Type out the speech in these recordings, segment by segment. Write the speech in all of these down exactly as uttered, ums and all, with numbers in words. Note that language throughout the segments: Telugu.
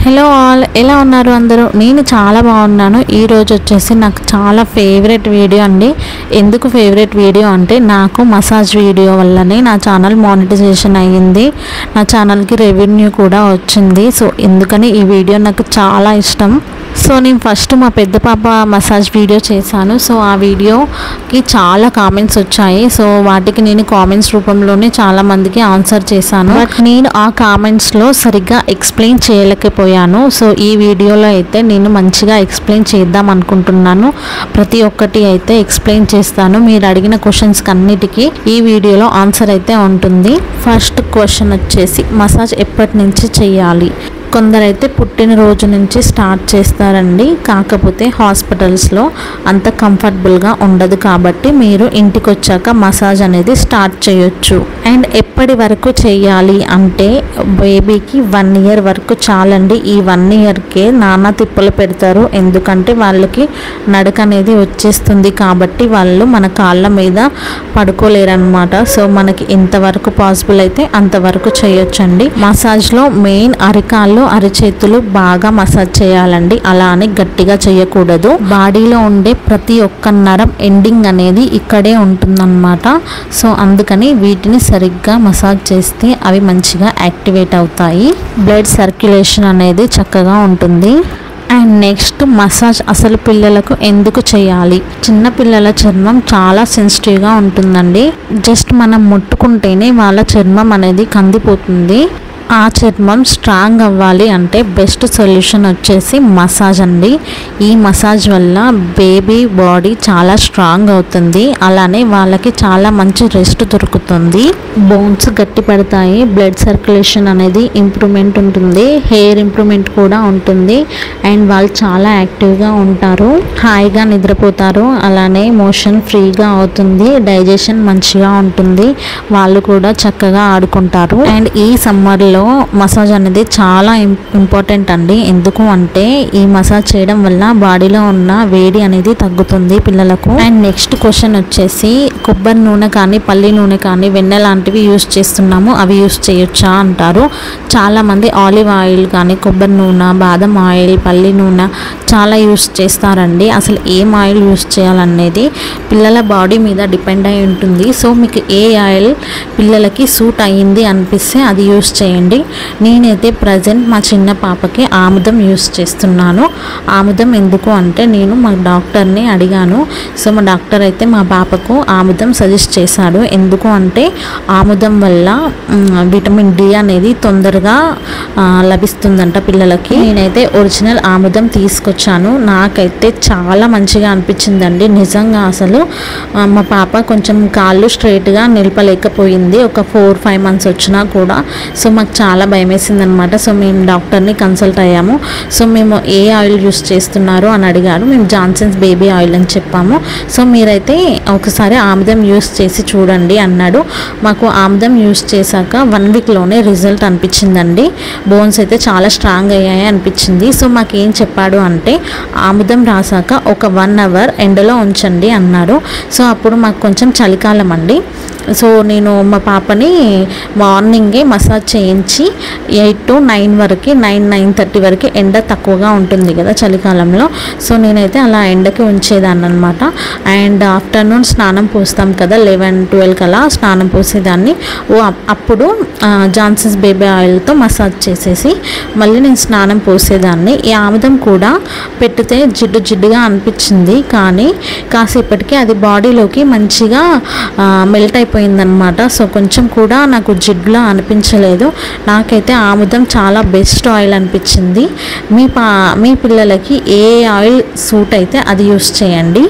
హలో ఆల్, ఎలా ఉన్నారు అందరూ? నేను చాలా బాగున్నాను. ఈరోజు వచ్చేసి నాకు చాలా ఫేవరెట్ వీడియో అండి. ఎందుకు ఫేవరెట్ వీడియో అంటే నాకు మసాజ్ వీడియో వల్లనే నా ఛానల్ మానిటైజేషన్ అయ్యింది, నా ఛానల్కి రెవెన్యూ కూడా వచ్చింది. సో ఎందుకని ఈ వీడియో నాకు చాలా ఇష్టం. సో నేను ఫస్ట్ మా పెద్ద పాప మసాజ్ వీడియో చేశాను. సో ఆ వీడియోకి చాలా కామెంట్స్ వచ్చాయి. సో వాటికి నేను కామెంట్స్ రూపంలోనే చాలా మందికి ఆన్సర్ చేశాను. బట్ నేను ఆ కామెంట్స్లో సరిగ్గా ఎక్స్ప్లెయిన్ చేయలేకపోయాను. సో ఈ వీడియోలో అయితే నేను మంచిగా ఎక్స్ప్లెయిన్ చేద్దాం అనుకుంటున్నాను. ప్రతి ఒక్కటి అయితే ఎక్స్ప్లెయిన్ చేస్తాను. మీరు అడిగిన క్వశ్చన్స్కి అన్నిటికీ ఈ వీడియోలో ఆన్సర్ అయితే ఉంటుంది. ఫస్ట్ క్వశ్చన్ వచ్చేసి మసాజ్ ఎప్పటి నుంచి చేయాలి? కొందరైతే పుట్టినరోజు నుంచి స్టార్ట్ చేస్తారండి. కాకపోతే హాస్పిటల్స్లో అంత కంఫర్టబుల్గా ఉండదు కాబట్టి మీరు ఇంటికి వచ్చాక మసాజ్ అనేది స్టార్ట్ చేయొచ్చు. అండ్ ఎప్పటి వరకు చేయాలి అంటే బేబీకి వన్ ఇయర్ వరకు చాలండి. ఈ వన్ ఇయర్కే నానా తిప్పలు పెడతారు. ఎందుకంటే వాళ్ళకి నడక అనేది వచ్చేస్తుంది కాబట్టి వాళ్ళు మన కాళ్ళ మీద పడుకోలేరన్నమాట. సో మనకి ఎంతవరకు పాసిబుల్ అయితే అంతవరకు చేయొచ్చండి. మసాజ్లో మెయిన్ అరికాళ్ళు అరిచేతులు బాగా మసాజ్ చేయాలండి. అలా అని గట్టిగా చేయకూడదు. బాడీలో ఉండే ప్రతి ఒక్క నరం ఎండింగ్ అనేది ఇక్కడే ఉంటుందన్నమాట. సో అందుకని వీటిని సరిగ్గా మసాజ్ చేస్తే అవి మంచిగా యాక్టివేట్ అవుతాయి. బ్లడ్ సర్క్యులేషన్ అనేది చక్కగా ఉంటుంది. అండ్ నెక్స్ట్ మసాజ్ అసలు పిల్లలకు ఎందుకు చేయాలి? చిన్న పిల్లల చర్మం చాలా సెన్సిటివ్గా ఉంటుందండి. జస్ట్ మనం ముట్టుకుంటేనే వాళ్ళ చర్మం అనేది కందిపోతుంది. ఆ చర్మం స్ట్రాంగ్ అవ్వాలి అంటే బెస్ట్ సొల్యూషన్ వచ్చేసి మసాజ్ అండి. ఈ మసాజ్ వల్ల బేబీ బాడీ చాలా స్ట్రాంగ్ అవుతుంది. అలానే వాళ్ళకి చాలా మంచి రెస్ట్ దొరుకుతుంది. బోన్స్ గట్టి పడతాయి. బ్లడ్ సర్క్యులేషన్ అనేది ఇంప్రూవ్మెంట్ ఉంటుంది. హెయిర్ ఇంప్రూవ్మెంట్ కూడా ఉంటుంది. అండ్ వాళ్ళు చాలా యాక్టివ్గా ఉంటారు, హాయిగా నిద్రపోతారు. అలానే మోషన్ ఫ్రీగా అవుతుంది. డైజెషన్ మంచిగా ఉంటుంది. వాళ్ళు కూడా చక్కగా ఆడుకుంటారు. అండ్ ఈ సమ్మర్లో మసాజ్ అనేది చాలా ఇంపార్టెంట్ అండి. ఎందుకు అంటే ఈ మసాజ్ చేయడం వల్ల బాడీలో ఉన్న వేడి అనేది తగ్గుతుంది పిల్లలకు. అండ్ నెక్స్ట్ క్వశ్చన్ వచ్చేసి కొబ్బరి నూనె కానీ పల్లి నూనె కానీ వెన్న లాంటివి యూస్ చేస్తున్నాము, అవి యూస్ చేయొచ్చా అంటారు. చాలా మంది ఆలివ్ ఆయిల్ కానీ కొబ్బరి నూనె, బాదం ఆయిల్, పల్లి నూనె చాలా యూస్ చేస్తారండి. అసలు ఏం ఆయిల్ యూస్ చేయాలనేది పిల్లల బాడీ మీద డిపెండ్ అయి ఉంటుంది. సో మీకు ఏ ఆయిల్ పిల్లలకి సూట్ అయ్యింది అనిపిస్తే అది యూస్ చేయండి. నేనైతే ప్రజెంట్ మా చిన్న పాపకి ఆముదం యూస్ చేస్తున్నాను. ఆముదం ఎందుకు అంటే నేను మా డాక్టర్ని అడిగాను. సో మా డాక్టర్ అయితే మా పాపకు ఆముదం సజెస్ట్ చేశాడు. ఎందుకు అంటే ఆముదం వల్ల విటమిన్ డి అనేది తొందరగా లభిస్తుందంట పిల్లలకి. నేనైతే ఒరిజినల్ ఆముదం తీసుకొచ్చాను. నాకైతే చాలా మంచిగా అనిపించిందండి నిజంగా. అసలు మా పాప కొంచెం కాళ్ళు స్ట్రైట్గా నిలపలేకపోయింది ఒక ఫోర్ ఫైవ్ మంత్స్ వచ్చినా కూడా. సో మాకు చాలా భయం వేసింది అనమాట. సో మేము డాక్టర్ని కన్సల్ట్ అయ్యాము. సో మేము ఏ ఆయిల్ యూస్ చేస్తున్నారు అని అడిగారు. మేము జాన్సన్స్ బేబీ ఆయిల్ అని చెప్పాము. సో మీరైతే ఒకసారి ఆముదం యూస్ చేసి చూడండి అన్నాడు. మాకు ఆముదం యూస్ చేశాక వన్ వీక్లోనే రిజల్ట్ అనిపించిందండి. బోన్స్ అయితే చాలా స్ట్రాంగ్ అయ్యాయి అనిపించింది. సో మాకు ఏం చెప్పాడు అంటే ఆముదం రాసాక ఒక వన్ అవర్ ఎండలో ఉంచండి అన్నారు. సో అప్పుడు మాకు కొంచెం చలికాలం అండి. సో నేను మా పాపని మార్నింగే మసాజ్ చేయించి ఎయిట్ టు నైన్ వరకు నైన్ నైన్ థర్టీ వరకు ఎండ తక్కువగా ఉంటుంది కదా చలికాలంలో. సో నేనైతే అలా ఎండకి ఉంచేదాన్ని అనమాట. అండ్ ఆఫ్టర్నూన్ స్నానం పోస్తాం కదా లెవెన్ ట్వెల్వ్కి అలా స్నానం పోసేదాన్ని. ఓ అప్పుడు జాన్సన్స్ బేబీ ఆయిల్తో మసాజ్ చేసేసి మళ్ళీ నేను స్నానం పోసేదాన్ని. ఈ ఆముదం కూడా పెట్టితే జిడ్డు జిడ్డుగా అనిపించింది, కానీ కాసేపటికి అది బాడీలోకి మంచిగా మెల్ట్ అయిపోయిందనమాట. సో కొంచెం కూడా నాకు జిడ్డులా అనిపించలేదు. నాకైతే ఆముదం చాలా బెస్ట్ ఆయిల్ అనిపించింది. మీ పా మీ పిల్లలకి ఏ ఆయిల్ సూట్ అయితే అది యూస్ చేయండి.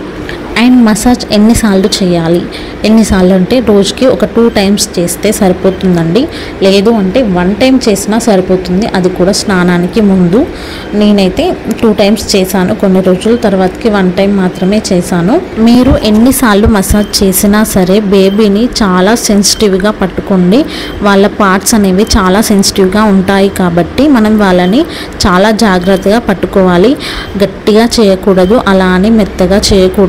అండ్ మసాజ్ ఎన్నిసార్లు చేయాలి? ఎన్నిసార్లు అంటే రోజుకి ఒక టూ టైమ్స్ చేస్తే సరిపోతుందండి. లేదు అంటే వన్ టైం చేసినా సరిపోతుంది, అది కూడా స్నానానికి ముందు. నేనైతే టూ టైమ్స్ చేశాను, కొన్ని రోజుల తర్వాతకి వన్ టైం మాత్రమే చేశాను. మీరు ఎన్నిసార్లు మసాజ్ చేసినా సరే బేబీని చాలా సెన్సిటివ్గా పట్టుకోండి. వాళ్ళ పార్ట్స్ అనేవి చాలా సెన్సిటివ్గా ఉంటాయి కాబట్టి మనం వాళ్ళని చాలా జాగ్రత్తగా పట్టుకోవాలి. గట్టిగా చేయకూడదు, అలా అని మెత్తగా చేయకూడదు.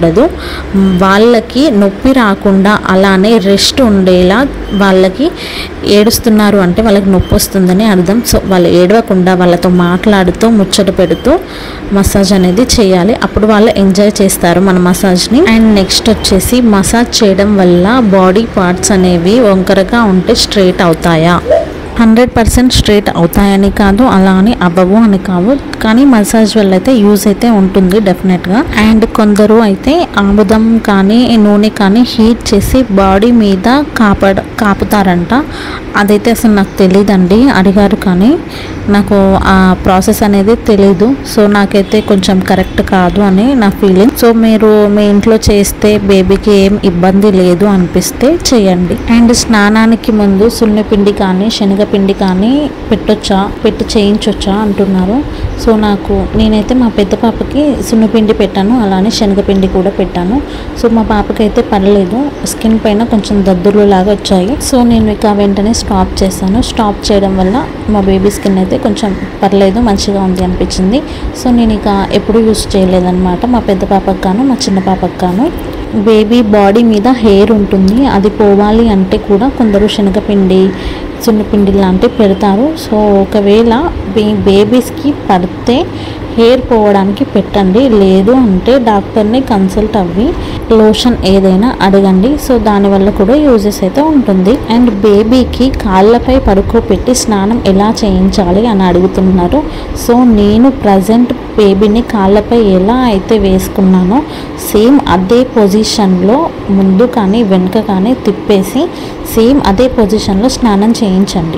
వాళ్ళకి నొప్పి రాకుండా అలానే రెస్ట్ ఉండేలా వాళ్ళకి ఏడుస్తున్నారు అంటే వాళ్ళకి నొప్పి వస్తుందని అర్థం. సో వాళ్ళు ఏడవకుండా వాళ్ళతో మాట్లాడుతూ ముచ్చట పెడుతూ మసాజ్ అనేది చేయాలి. అప్పుడు వాళ్ళు ఎంజాయ్ చేస్తారు మన మసాజ్ని. అండ్ నెక్స్ట్ వచ్చేసి మసాజ్ చేయడం వల్ల బాడీ పార్ట్స్ అనేవి వంకరగా ఉంటే స్ట్రైట్ అవుతాయా? హండ్రెడ్ పర్సెంట్ స్ట్రైట్ అవుతాయని కాదు, అలా అని అవ్వవు అని కాదు, కానీ మసాజ్ వల్ల అయితే యూజ్ అయితే ఉంటుంది డెఫినెట్గా. అండ్ కొందరు అయితే ఆముదం కానీ నూనె కానీ హీట్ చేసి బాడీ మీద కాపడ కాపుతారంట. అదైతే అసలు నాకు తెలియదండి, అడిగారు కానీ నాకు ఆ ప్రాసెస్ అనేది తెలీదు. సో నాకైతే కొంచెం కరెక్ట్ కాదు అని నా ఫీలింగ్. సో మీరు మీ ఇంట్లో చేస్తే బేబీకి ఏం ఇబ్బంది లేదు అనిపిస్తే చేయండి. అండ్ స్నానానికి ముందు సున్నపిండి కానీ శనగపిండి కానీ పెట్టొచ్చా, పెట్టి చేయించొచ్చా అంటున్నారు. సో నాకు నేనైతే మా పెద్ద పాపకి సున్నపిండి పెట్టాను, అలానే శనగపిండి కూడా పెట్టాను. సో మా పాపకి అయితే పర్లేదు, స్కిన్ పైన కొంచెం దద్దులు లాగా వచ్చాయి. సో నేను ఇక వెంటనే స్టాప్ చేశాను. స్టాప్ చేయడం వల్ల మా బేబీ స్కిన్ అయితే కొంచెం పర్లేదు, మంచిగా ఉంది అనిపించింది. సో నేను ఇక ఎప్పుడు యూస్ చేయలేదన్నమాట, మా పెద్ద పాపకు గాను మా చిన్న పాపకు గాను. బేబీ బాడీ మీద హెయిర్ ఉంటుంది, అది పోవాలి అంటే కూడా కొందరు శనగపిండి సున్నపిండి లాంటివి పెడతారు. సో ఒకవేళ బే బేబీస్కి పడితే హెయిర్ పోవడానికి పెట్టండి, లేదు అంటే డాక్టర్ని కన్సల్ట్ అవ్వి లోషన్ ఏదైనా అడగండి. సో దానివల్ల కూడా యూజెస్ అయితే ఉంటుంది. అండ్ బేబీకి కాళ్ళపై పడుకోబెట్టి స్నానం ఎలా చేయించాలి అని అడుగుతున్నారు. సో నేను ప్రజెంట్ బేబీని కాళ్ళపై ఎలా అయితే వేసుకున్నానో సేమ్ అదే పొజిషన్లో ముందు కానీ వెనుక కానీ తిప్పేసి సేమ్ అదే పొజిషన్లో స్నానం చేయించండి.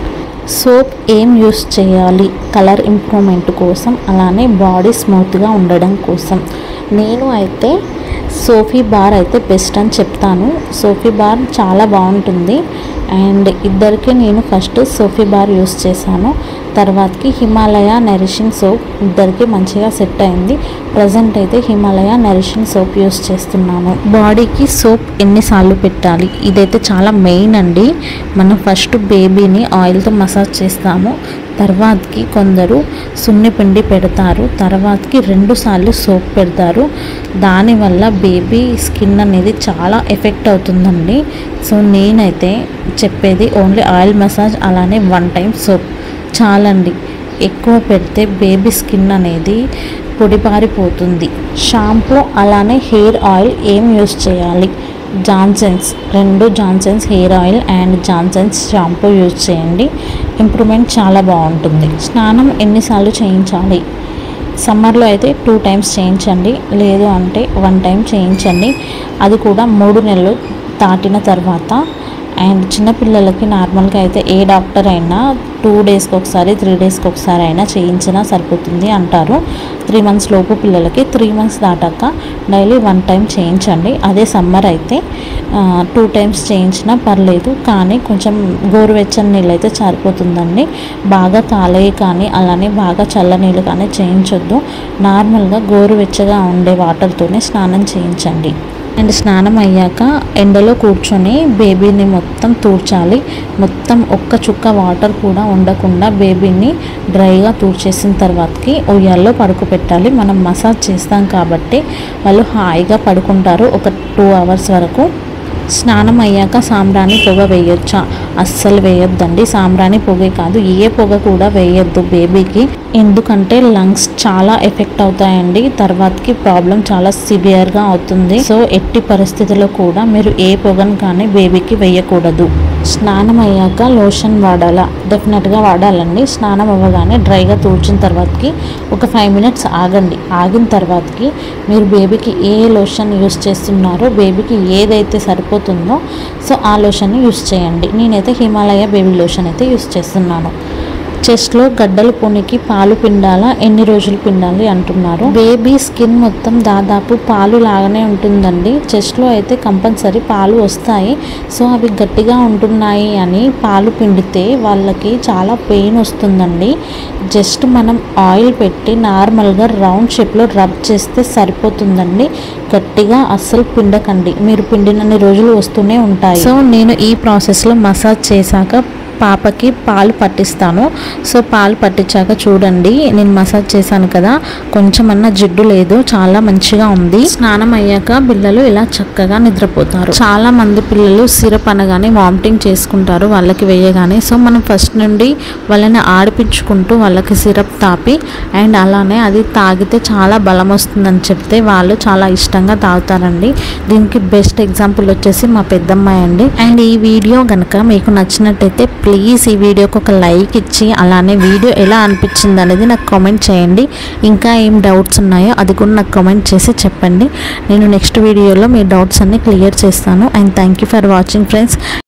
సోప్ ఏం యూస్ చేయాలి? కలర్ ఇంప్రూవ్మెంట్ కోసం, అలానే బాడీ స్మూత్గా ఉండడం కోసం. నేను అయితే సోఫీ బార్ అయితే బెస్ట్ అని చెప్తాను. సోఫీ బార్ చాలా బాగుంటుంది. అండ్ ఇద్దరికి నేను ఫస్ట్ సోఫీ బార్ యూస్ చేశాను, తర్వాతకి హిమాలయ నరిషింగ్ సోప్ ఇద్దరికి మంచిగా సెట్ అయింది. ప్రజెంట్ అయితే హిమాలయ నరిషింగ్ సోప్ యూస్ చేస్తున్నాను. బాడీకి సోప్ ఎన్నిసార్లు పెట్టాలి? ఇదైతే చాలా మెయిన్ అండి. మనం ఫస్ట్ బేబీని ఆయిల్తో మసాజ్ చేస్తాము, తర్వాతకి కొందరు సున్నిపిండి పెడతారు, తర్వాతకి రెండు సార్లు సోప్ పెడతారు. దానివల్ల బేబీ స్కిన్ అనేది చాలా ఎఫెక్ట్ అవుతుందండి. సో నేనైతే చెప్పేది ఓన్లీ ఆయిల్ మసాజ్, అలానే వన్ టైం సోప్ చాలండి. ఎక్కువ పెడితే బేబీ స్కిన్ అనేది పొడిపారిపోతుంది. షాంపూ అలానే హెయిర్ ఆయిల్ ఏం యూస్ చేయాలి? జాన్సన్స్ రెండు Johnson's hair oil and Johnson's shampoo use చేయండి, ఇంప్రూవ్మెంట్ చాలా బాగుంటుంది. స్నానం ఎన్నిసార్లు చేయించాలి? సమ్మర్లో అయితే టూ టైమ్స్ చేయించండి, లేదు అంటే వన్ టైం చేయించండి, అది కూడా మూడు నెలలు దాటిన తర్వాత. అండ్ చిన్నపిల్లలకి నార్మల్గా అయితే ఏ డాక్టర్ అయినా టూ డేస్కి ఒకసారి త్రీ డేస్కి ఒకసారి అయినా చేయించినా సరిపోతుంది అంటారు. త్రీ మంత్స్ లోపు పిల్లలకి, త్రీ మంత్స్ దాటాక డైలీ వన్ టైం చేయించండి. అదే సమ్మర్ అయితే టూ టైమ్స్ చేయించినా పర్లేదు, కానీ కొంచెం గోరువెచ్చని నీళ్ళు అయితే సరిపోతుందండి. బాగా కాలేయి కానీ అలానే బాగా చల్ల నీళ్ళు కానీ చేయించొద్దు. నార్మల్గా గోరువెచ్చగా ఉండే వాటర్తోనే స్నానం చేయించండి. అండ్ స్నానం అయ్యాక ఎండలో కూర్చొని బేబీని మొత్తం తూర్చాలి. మొత్తం ఒక్క చుక్క వాటర్ కూడా ఉండకుండా బేబీని డ్రైగా తూర్చేసిన తర్వాతకి ఉయ్యాల్లో పడుకోబెట్టాలి. మనం మసాజ్ చేస్తాం కాబట్టి వాళ్ళు హాయిగా పడుకుంటారు ఒక టూ అవర్స్ వరకు. స్నానం అయ్యాక సాంబ్రాణి పొగ వేయొచ్చా? అస్సలు వేయొద్దండి. సాంబ్రాణి పొగే కాదు, ఏ పొగ కూడా వేయొద్దు బేబీకి, ఎందుకంటే లంగ్స్ చాలా ఎఫెక్ట్ అవుతాయండి. తర్వాతకి ప్రాబ్లం చాలా సివియర్గా అవుతుంది. సో ఎట్టి పరిస్థితుల్లో కూడా మీరు ఏ పొగను కానీ బేబీకి వేయకూడదు. స్నానం అయ్యాక లోషన్ వాడాలా? డెఫినెట్గా వాడాలండి. స్నానం అవ్వగానే డ్రైగా తూర్చిన తర్వాతకి ఒక ఫైవ్ మినిట్స్ ఆగండి. ఆగిన తర్వాతకి మీరు బేబీకి ఏ లోషన్ యూస్ చేస్తున్నారో, బేబీకి ఏదైతే సరిపోతుందో సో ఆ లోషన్ని యూస్ చేయండి. నేనైతే హిమాలయ బేబీ లోషన్ అయితే యూస్ చేస్తున్నాను. చెస్ట్లో గడ్డలు పొనికి పాలు పిండాలా? ఎన్ని రోజులు పిండాలి అంటున్నారు. బేబీ స్కిన్ మొత్తం దాదాపు పాలు లాగానే ఉంటుందండి. చెస్ట్లో అయితే కంపల్సరీ పాలు వస్తాయి. సో అవి గట్టిగా ఉంటున్నాయి అని పాలు పిండితే వాళ్ళకి చాలా పెయిన్ వస్తుందండి. జస్ట్ మనం ఆయిల్ పెట్టి నార్మల్గా రౌండ్ షేప్లో రబ్ చేస్తే సరిపోతుందండి. గట్టిగా అస్సలు పిండకండి, మీరు పిండినన్ని రోజులు వస్తూనే ఉంటాయి. సో నేను ఈ ప్రాసెస్లో మసాజ్ చేశాక పాపకి పాలు పట్టిస్తాను. సో పాలు పట్టించాక చూడండి నేను మసాజ్ చేశాను కదా, కొంచెమన్నా జిడ్డు లేదు, చాలా మంచిగా ఉంది. స్నానం అయ్యాక పిల్లలు ఇలా చక్కగా నిద్రపోతారు. చాలా మంది పిల్లలు సిరప్ అనగానే వామిటింగ్ చేసుకుంటారు వాళ్ళకి వేయగానే. సో మనం ఫస్ట్ నుండి వాళ్ళని ఆడిపించుకుంటూ వాళ్ళకి సిరప్ తాపి అండ్ అలానే అది తాగితే చాలా బలం వస్తుందని చెప్తే వాళ్ళు చాలా ఇష్టంగా తాగుతారండి. దీనికి బెస్ట్ ఎగ్జాంపుల్ వచ్చేసి మా పెద్దమ్మాయి అండి. అండ్ ఈ వీడియో కనుక మీకు నచ్చినట్టయితే ప్లీజ్ ఈ వీడియోకి ఒక లైక్ ఇచ్చి అలానే వీడియో ఎలా అనిపించింది అనేది నాకు కామెంట్ చేయండి. ఇంకా ఏం డౌట్స్ ఉన్నాయో అది కూడా నాకు కామెంట్ చేసి చెప్పండి. నేను నెక్స్ట్ వీడియోలో మీ డౌట్స్ అన్ని క్లియర్ చేస్తాను. And thank you for watching friends.